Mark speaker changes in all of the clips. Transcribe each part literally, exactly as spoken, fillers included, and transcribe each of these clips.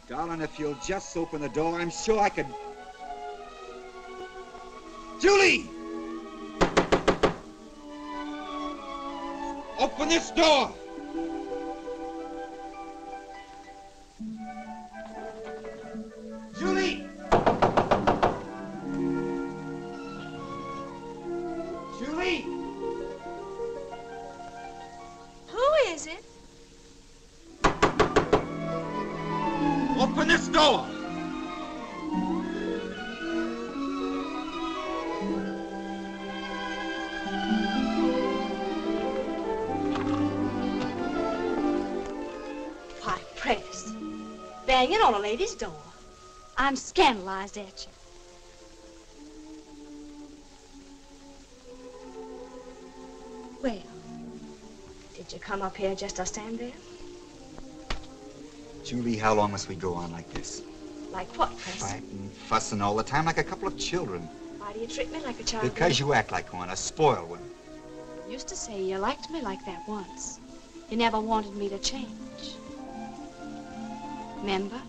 Speaker 1: Darling, if you'll just open the door, I'm sure I could... Julie! Open this door! Julie! Julie!
Speaker 2: Who is it?
Speaker 1: Open this door!
Speaker 2: Why, Press, banging on a lady's door. I'm scandalized at you. Well, did you come up here just to stand there?
Speaker 1: Julie, how long must we go on like this?
Speaker 2: Like what, Press?
Speaker 1: Fighting, fussing all the time like a couple of children.
Speaker 2: Why do you treat me like a child?
Speaker 1: Because you act like one, a spoiled one.
Speaker 2: You used to say you liked me like that once. You never wanted me to change. Remember?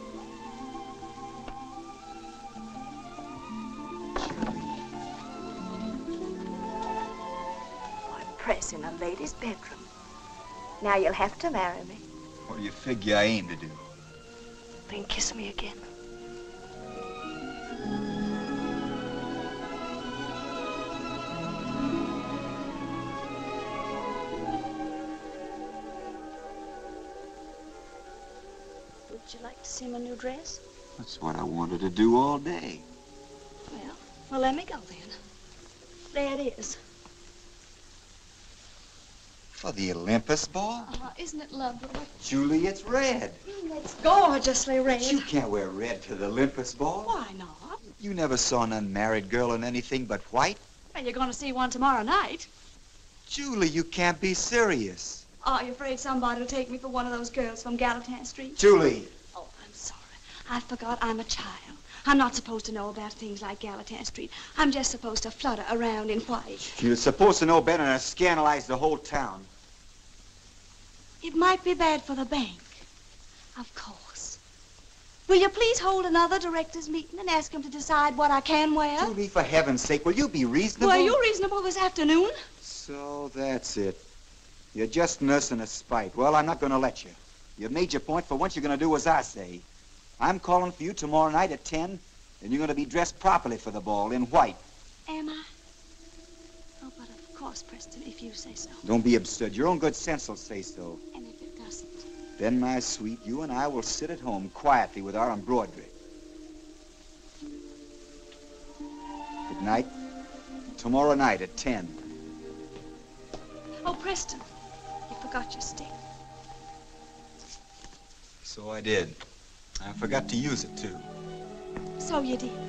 Speaker 2: Press in a lady's bedroom. Now you'll have to marry me.
Speaker 1: What do you figure I aim to do?
Speaker 2: Then kiss me again. Would you like to see my new dress?
Speaker 1: That's what I wanted to do all day.
Speaker 2: Well, well, let me go then. There it is.
Speaker 1: For the Olympus ball?
Speaker 2: Uh, isn't it lovely?
Speaker 1: Julie, it's red.
Speaker 2: Mm, it's gorgeously red.
Speaker 1: But you can't wear red to the Olympus ball.
Speaker 2: Why not?
Speaker 1: You never saw an unmarried girl in anything but white?
Speaker 2: Well, you're going to see one tomorrow night.
Speaker 1: Julie, you can't be serious.
Speaker 2: Are you afraid somebody will take me for one of those girls from Gallatin Street?
Speaker 1: Julie!
Speaker 2: Oh, I'm sorry. I forgot I'm a child. I'm not supposed to know about things like Gallatin Street. I'm just supposed to flutter around in white.
Speaker 1: You're supposed to know better than to scandalize the whole town.
Speaker 2: It might be bad for the bank. Of course. Will you please hold another directors' meeting and ask them to decide what I can wear?
Speaker 1: Julie, for heaven's sake, will you be reasonable?
Speaker 2: Were you reasonable this afternoon?
Speaker 1: So that's it. You're just nursing a spite. Well, I'm not going to let you. You've made your point. For once, you're going to do as I say. I'm calling for you tomorrow night at ten, and you're going to be dressed properly for the ball in white.
Speaker 2: Am I? Oh, but of course, Preston, if you say so.
Speaker 1: Don't be absurd. Your own good sense will say so.
Speaker 2: And if it doesn't?
Speaker 1: Then, my sweet, you and I will sit at home quietly with our embroidery. Good night. Tomorrow night at ten.
Speaker 2: Oh, Preston, you forgot your stick.
Speaker 1: So I did. I forgot to use it, too.
Speaker 2: So you did.